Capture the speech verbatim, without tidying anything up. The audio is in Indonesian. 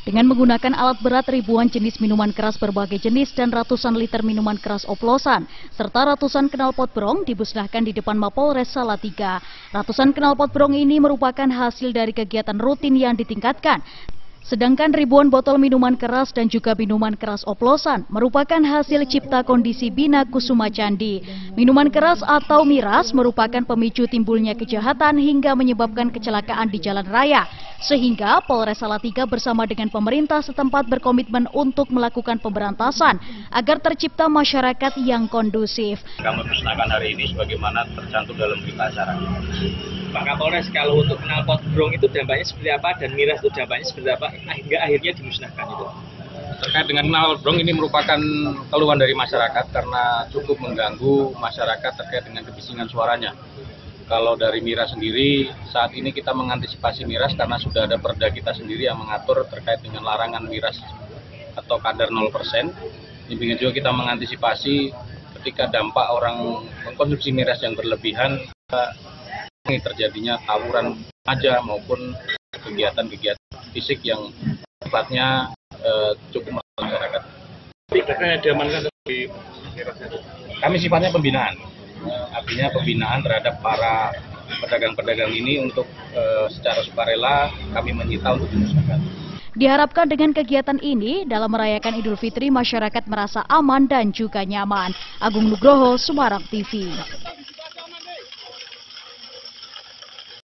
Dengan menggunakan alat berat ribuan jenis minuman keras berbagai jenis dan ratusan liter minuman keras oplosan, serta ratusan knalpot brong dimusnahkan di depan Mapolres Salatiga. Ratusan knalpot brong ini merupakan hasil dari kegiatan rutin yang ditingkatkan. Sedangkan ribuan botol minuman keras dan juga minuman keras oplosan merupakan hasil cipta kondisi Bina Kusuma Candi. Minuman keras atau miras merupakan pemicu timbulnya kejahatan hingga menyebabkan kecelakaan di jalan raya. Sehingga Polres Salatiga bersama dengan pemerintah setempat berkomitmen untuk melakukan pemberantasan agar tercipta masyarakat yang kondusif. Kami musnahkan hari ini sebagaimana tercantum dalam berita acara. Pak Kapolres, kalau untuk knalpot brong itu dampaknya seperti apa dan miras itu dampaknya seperti apa hingga akhirnya dimusnahkan itu? Terkait dengan knalpot brong ini merupakan keluhan dari masyarakat karena cukup mengganggu masyarakat terkait dengan kebisingan suaranya. Kalau dari miras sendiri, saat ini kita mengantisipasi miras karena sudah ada perda kita sendiri yang mengatur terkait dengan larangan miras atau kadar nol persen. Demikian juga kita mengantisipasi ketika dampak orang mengkonsumsi miras yang berlebihan, terjadinya tawuran remaja maupun kegiatan-kegiatan fisik yang sifatnya eh, cukup merugikan masyarakat. Tidaknya diamankan di Kami sifatnya pembinaan, eh, artinya pembinaan terhadap para pedagang-pedagang ini untuk eh, secara sukarela kami menyita untuk dimusnahkan. Diharapkan dengan kegiatan ini dalam merayakan Idul Fitri masyarakat merasa aman dan juga nyaman. Agung Nugroho, Semarang T V.